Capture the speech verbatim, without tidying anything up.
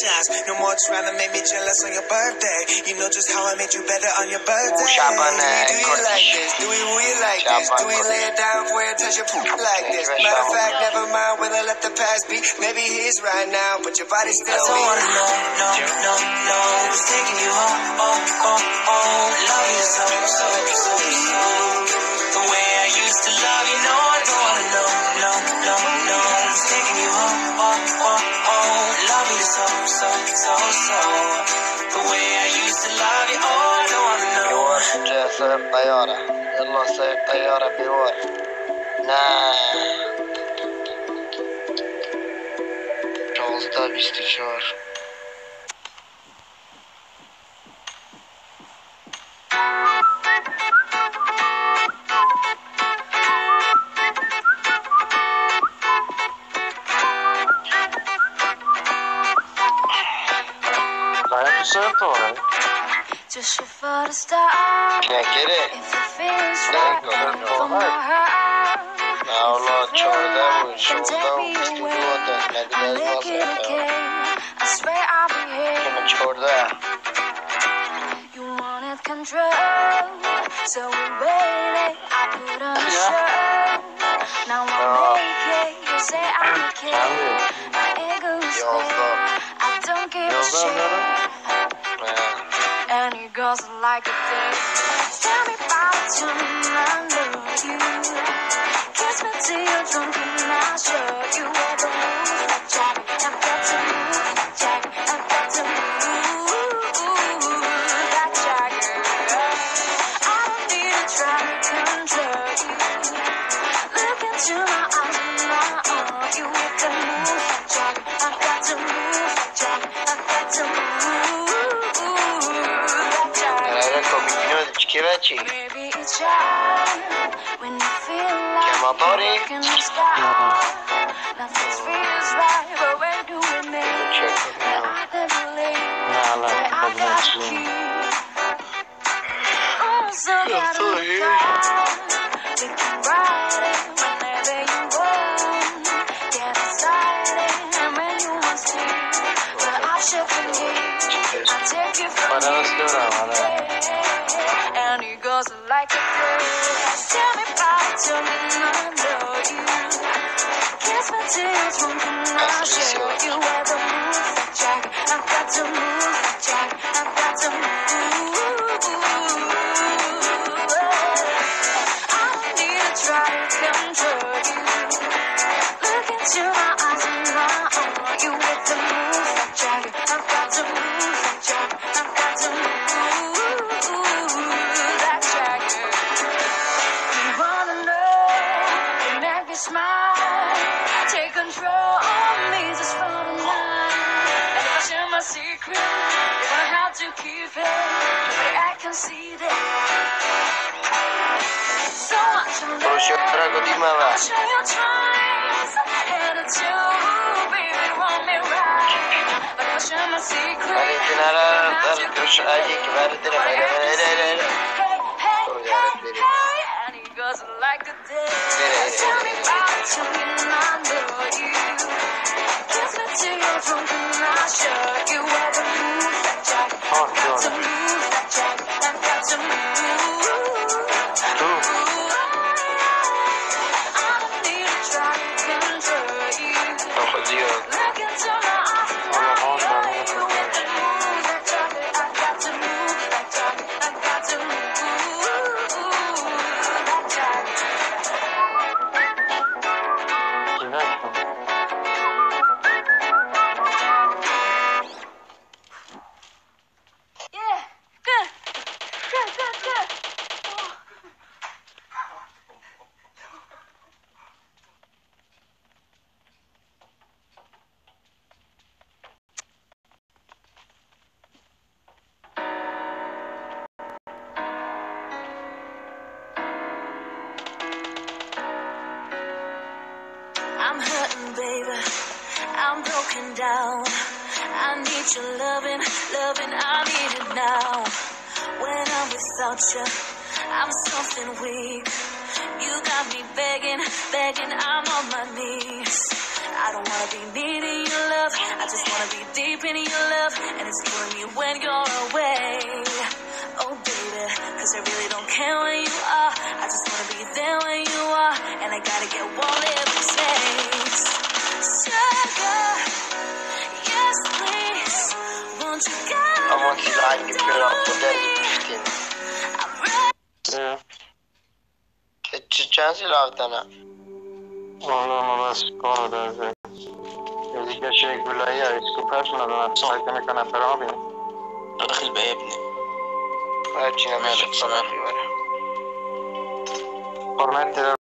chance. No more trying to make me jealous on your birthday. You know just how I made you better on your birthday. Bu Şaban Do you Kurdiş. like this? Do we really like this? Şaban Do we lay it down for you, touch your poop like this? Matter of fact, never mind whether I let the past be. Maybe he's right now, but your body's still weak. I don't wanna know, no, no, no. Who's taking you home, oh, oh, oh. Love you so, so, so, so. The way I used to love you, no, I don't wanna know, no, no, no. Who's taking you home, oh, oh, oh. Love you so, so, so, so. The way I used to love you, oh, I don't wanna know. بيور جاي سايق طيارة. يلا سايق طيارة بيور. نعم. شغلتا بیست و چهار. Just shift for the start. Can't get it. If it feels right from my heart. Ya Allah çorda bu şurada üstü doğdu. Ne kadar fazla. I swear I'll be here. Hemen çorda. You wanted control, so we waited. I put on a show. Now I'm naked. You say I'm okay. My ego's clear. I don't give a shit. And it goes like a thing. Tell me about it, tell me I love you. Kiss me till you're drunk and I'll show you where the move. Jack, I've got to move. Jack, I've got to move. That Jagger. I don't need to try to control you. Look into my eyes and I own you with the move. Jack, I've got to move. Jack, I've got to move. Kiveci. Maybe it's right when you feel like Chiamatori. you're in the sky. Nothing feels right, but when do we make it? I never leave. I got to keep. Oh, so got to we can ride it whenever you want. Get excited and when you want to. But I should forget. I take you from me. And it goes like a prayer. Tell me about it, tell me I know you. Kiss me till you're drunk and I'll show you where the move. Jack, I've got to move. Jack, I've got to move. I don't need to try to control you. Look into my eyes and I own you with the move. Jack, I've got to move. Jack, I've got to move. Smile, take control of me just for the night. And if I share my secret, you're gonna have to keep it. But I can see that. So much of love. I'll show your tries. Attitude, baby, want me right. But if I share my secret, you're gonna have to keep it. But I can see that. Hey, hey, hey, hey. And it goes like a day. Tell me about it, tell me I know you. Kiss me till you're drunk and I'll show you where the move. Jack, I've got to move. Jack, I've got to move. I don't need to try to control you. Look into my eyes and I know you with the move. Jack, I've got to move. Jack, I've got to move. I'm hurting, baby. I'm broken down. I need your loving, loving. I need it now. When I'm without you, I'm something weak. You got me begging, begging. I'm on my knees. I don't wanna be needing your love, I just wanna be deep in your love, and it's killing me when you're away. Oh baby, cause I really don't care where you are, I just wanna be there when you are, and I gotta get one little taste. Sugar, yes please, won't you come A mă țilani pe la putere de Priștină. Ce ce-am zis la Altana? Vallahi non la scorda. Io ti piace quella io, scoperto una donna, sai che ne canna per ovvio. داخل بقى يا ابني. Hai cine merge مالك să la سمر fiore. Permettere